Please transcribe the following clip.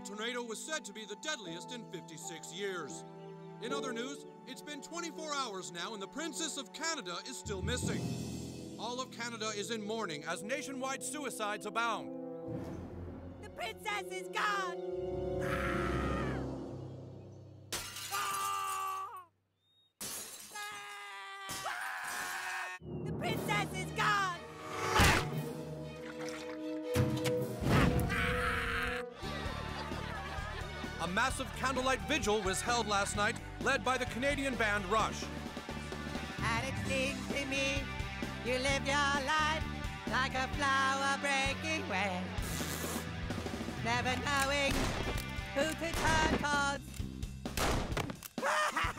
The tornado was said to be the deadliest in 56 years. In other news, it's been 24 hours now and the Princess of Canada is still missing. All of Canada is in mourning as nationwide suicides abound. The princess is gone! The princess is gone! A massive candlelight vigil was held last night, led by the Canadian band Rush. And it seems to me you live your life like a flower breaking wind, never knowing who to turn towards.